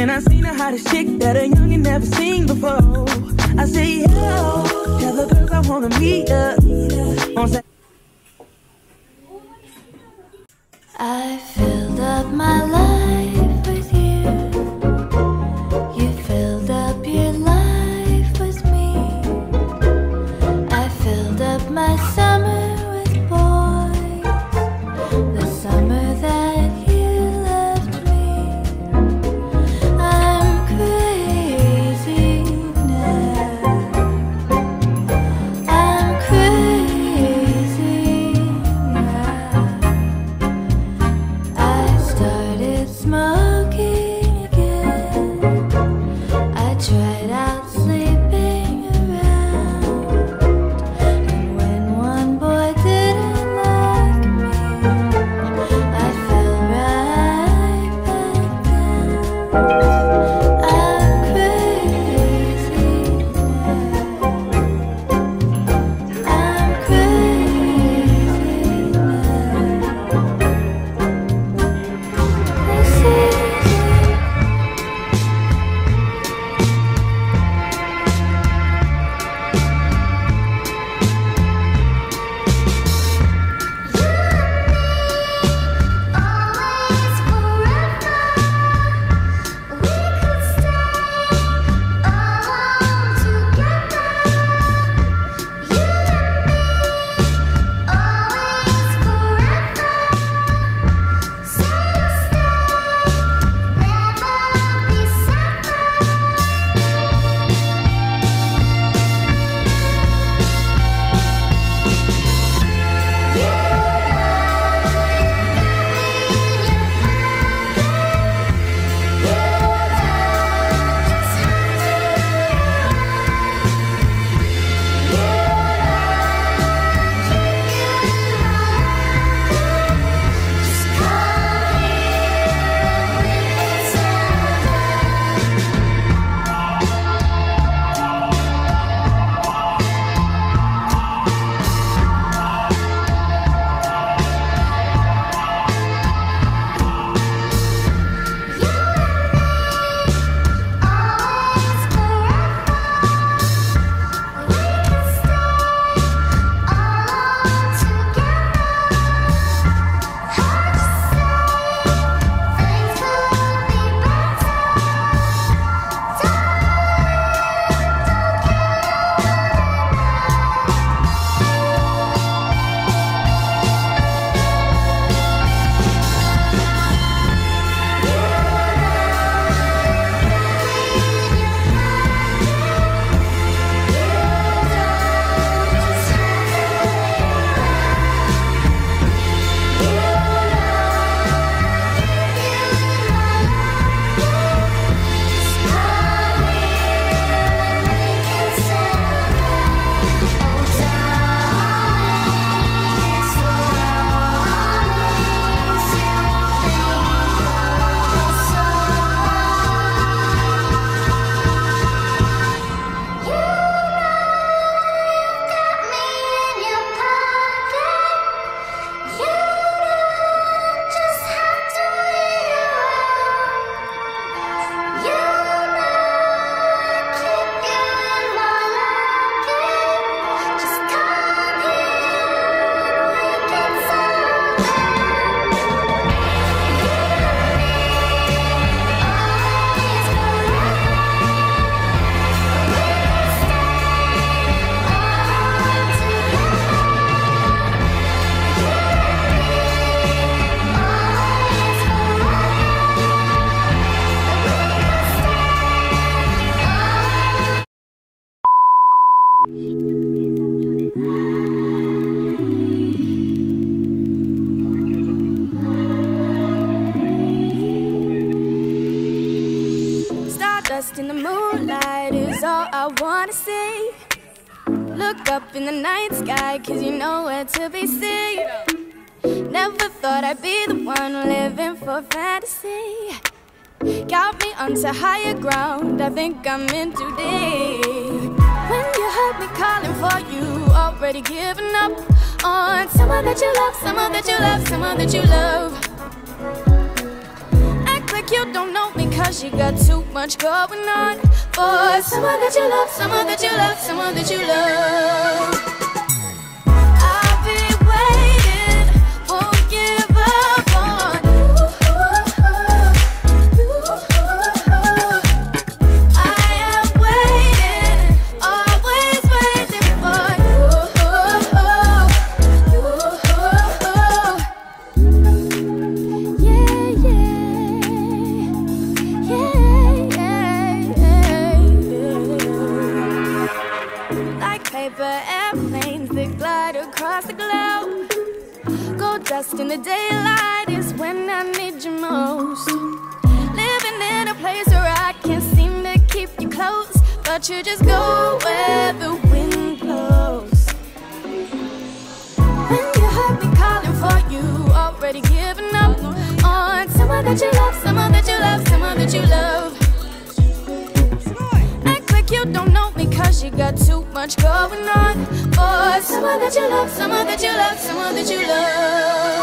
When I seen the hottest chick that a youngin' never seen before, I say, yo, tell the girls I wanna meet her. I filled up my life with you. You filled up your life with me. I filled up my summer with boys, the summer that you left me. I'm crazy now. I'm crazy now. I started smoking again. I tried out sleeping around, and when one boy didn't like me, I fell right back down. I'm crazy now. I'm crazy now. This is Stardust in the moonlight is all I wanna see. Look up in the night sky, cause you know where to be seen. Never thought I'd be the one living for fantasy. Got me onto higher ground, I think I'm in too deep. When you heard me calling for you, already giving up on someone that you love, someone that you love, someone that you love. Act like you don't know me, cause because you got too much going on. For someone that you love, someone that you love, someone that you love. I'll be waiting, won't give up on you. I am waiting, always waiting for you. Yeah, like paper airplanes that glide across the globe. Gold dust in the daylight is when I need you most. Living in a place where I can't seem to keep you close, but you just go where the wind blows. When you heard me calling for you, already giving up on someone that you love, someone that you love, someone that you love. Act like you don't know me cause you got too much going on. For someone that you love, someone that you love, someone that you love.